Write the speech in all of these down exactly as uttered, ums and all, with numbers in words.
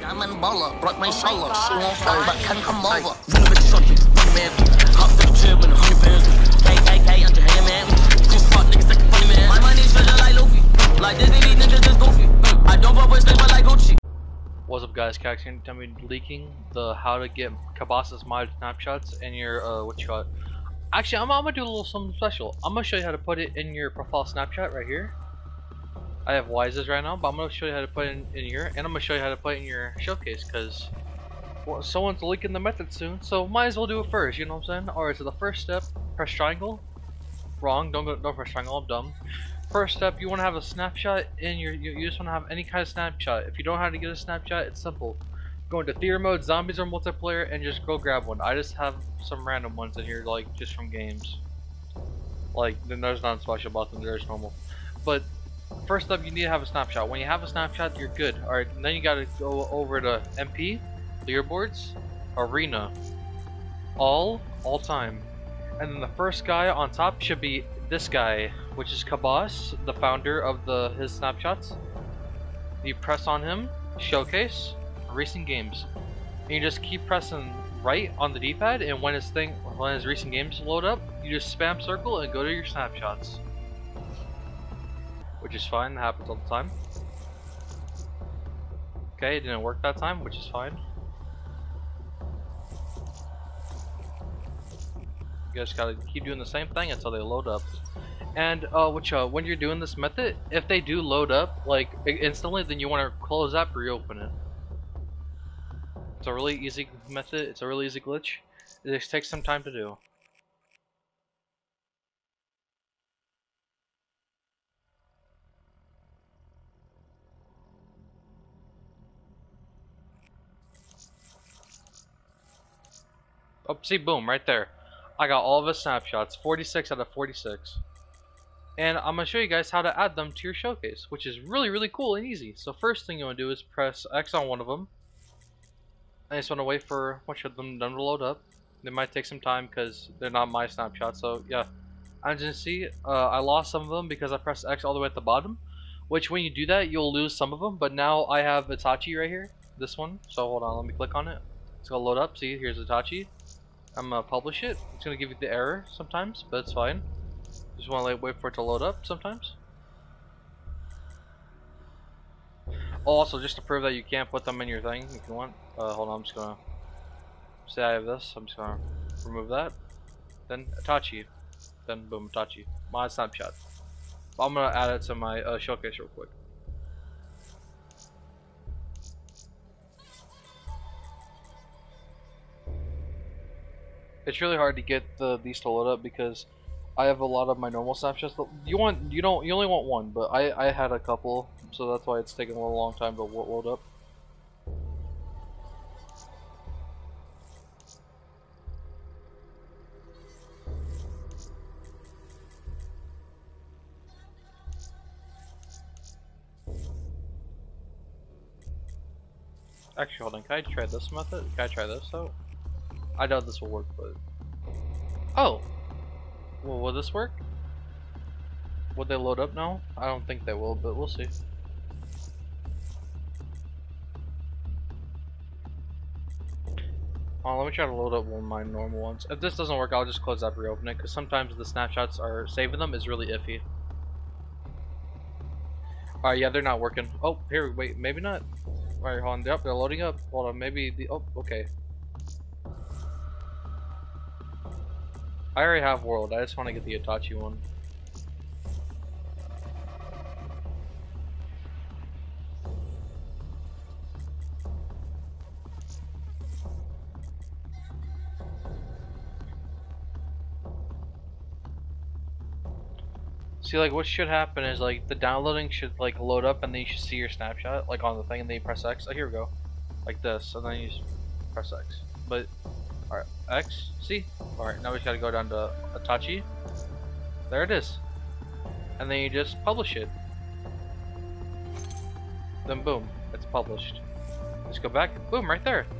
I'm in baller, broke my shoulder. She won't fall, but can come over. Run a bit short, run a man. Hop to the chair with a hundred pounds. K K K, I'm just hanging man. Two fuck niggas like a funny man. My money's treasure like Luffy. Like Disney, these niggas is goofy. I don't fuck with but like Gucci. What's up, guys? Cax here. Tell me leaking the how to get Cabasas mod snapshots in your uh what you call it. Actually, I'm, I'm gonna do a little something special. I'm gonna show you how to put it in your profile Snapchat right here. I have Wises right now, but I'm gonna show you how to put it in, in here, and I'm gonna show you how to put it in your showcase because well, someone's leaking the method soon, so might as well do it first. You know what I'm saying? Alright, so the first step, press triangle. Wrong. Don't go. Don't press triangle. I'm dumb. First step, you want to have a snapshot in your. You, you just want to have any kind of snapshot. If you don't know how to get a snapshot, it's simple. Go into theater mode, zombies or multiplayer, and just go grab one. I just have some random ones in here, like just from games. Like then there's nothing special about them. There's normal. But first up, you need to have a snapshot. When you have a snapshot, you're good. All right. Then you gotta go over to M P, leaderboards, arena, all, all time, and then the first guy on top should be this guy, which is Cabas, the founder of the his snapshots. You press on him, showcase, recent games. And you just keep pressing right on the D-pad, and when his thing, when his recent games load up, you just spam circle and go to your snapshots, which is fine. That happens all the time. Okay, it didn't work that time, which is fine. You guys gotta keep doing the same thing until they load up. And uh, which uh, when you're doing this method, if they do load up like instantly, then you want to close that, reopen it. It's a really easy method. It's a really easy glitch. It just takes some time to do. Oh, see, boom, right there. I got all of his snapshots, forty-six out of forty-six. And I'm going to show you guys how to add them to your showcase, which is really, really cool and easy. So first thing you want to do is press X on one of them. I just want to wait for much of them done to load up. They might take some time because they're not my snapshots. So yeah, as you can see, uh, I lost some of them because I pressed X all the way at the bottom. Which when you do that, you'll lose some of them. But now I have Itachi right here, this one. So hold on, let me click on it. It's going to load up. See, here's Itachi. I'm gonna publish it. It's gonna give you the error sometimes, but it's fine. Just wanna like, wait for it to load up sometimes. Also, just to prove that you can't put them in your thing if you want. Uh, hold on, I'm just gonna say I have this. I'm just gonna remove that. Then Itachi. Then boom, Itachi. My snapshot. I'm gonna add it to my uh, showcase real quick. It's really hard to get the these to load up because I have a lot of my normal snapshots. You want you don't you only want one, but I I had a couple, so that's why it's taking a little long time to load up. Actually, hold on. Can I try this method? Can I try this out? I doubt this will work, but oh, well, will this work? Would they load up now? I don't think they will, but we'll see. Oh, let me try to load up one of my normal ones. If this doesn't work, I'll just close that, reopen it, because sometimes the snapshots are saving them is really iffy. Alright, yeah, they're not working. Oh, here, wait, maybe not. Alright, hold on. Yep, they're loading up. Hold on, maybe the. Oh, okay. I already have World, I just want to get the Itachi one. See, like, what should happen is, like, the downloading should, like, load up and then you should see your snapshot, like, on the thing, and then you press X. Oh, here we go. Like this, and then you just press X. But alright, X, see? Alright, now we just gotta go down to Itachi. There it is. And then you just publish it. Then boom, it's published. Just go back, boom, right there.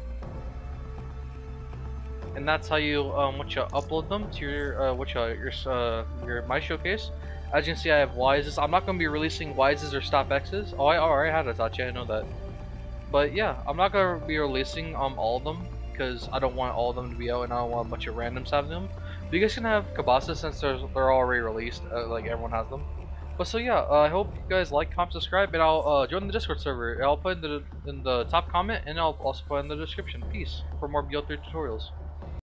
And that's how you um what you upload them to your uh what you your uh your my showcase. As you can see, I have Wises. I'm not gonna be releasing Wises or Stop X's. Oh, I already had Itachi, I know that. But yeah, I'm not gonna be releasing um all of them because I don't want all of them to be out, and I don't want a bunch of randoms having them. But you guys can have Kabasa since they're they're already released, uh, like everyone has them. But so yeah, uh, I hope you guys like, comment, subscribe, and I'll uh, join the Discord server. I'll put in the in the top comment, and I'll also put in the description. Peace for more B L three tutorials.